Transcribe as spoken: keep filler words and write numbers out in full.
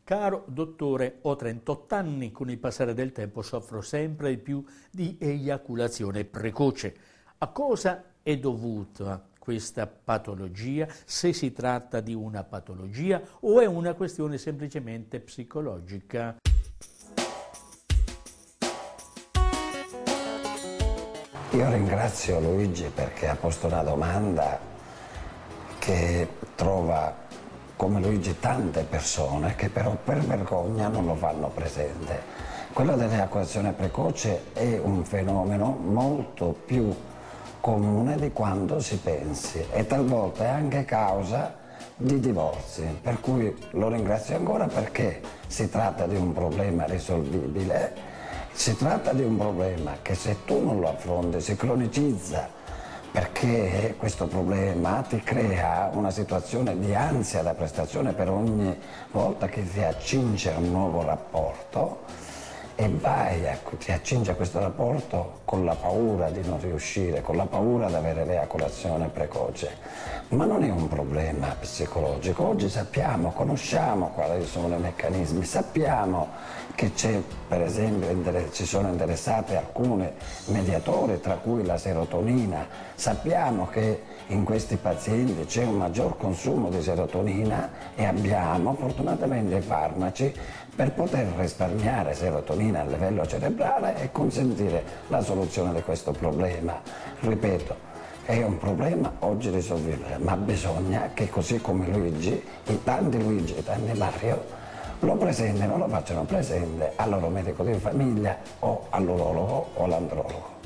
Caro dottore, ho trentotto anni, con il passare del tempo soffro sempre di più di eiaculazione precoce. A cosa è dovuta questa patologia? Se si tratta di una patologia o è una questione semplicemente psicologica? Io ringrazio Luigi perché ha posto una domanda che trova come Luigi tante persone che però per vergogna non lo fanno presente. Quello dell'eiaculazione precoce è un fenomeno molto più comune di quanto si pensi e talvolta è anche causa di divorzi, per cui lo ringrazio ancora perché si tratta di un problema risolvibile, si tratta di un problema che se tu non lo affronti si cronicizza, perché questo problema ti crea una situazione di ansia da prestazione per ogni volta che ti accinge a un nuovo rapporto e vai a, ti accinge a questo rapporto con la paura di non riuscire, con la paura di avere l'eiaculazione precoce. Ma non è un problema psicologico, oggi sappiamo, conosciamo quali sono i meccanismi, sappiamo che c'è, per esempio, ci sono interessati alcuni mediatori, tra cui la serotonina, sappiamo che in questi pazienti c'è un maggior consumo di serotonina e abbiamo fortunatamente i farmaci per poter risparmiare serotonina a livello cerebrale e consentire la soluzione di questo problema. Ripeto, è un problema oggi risolvibile, ma bisogna che così come Luigi, i tanti Luigi, i tanti Mario, lo presentino, lo facciano presente al loro medico di famiglia o all'urologo o all'andrologo.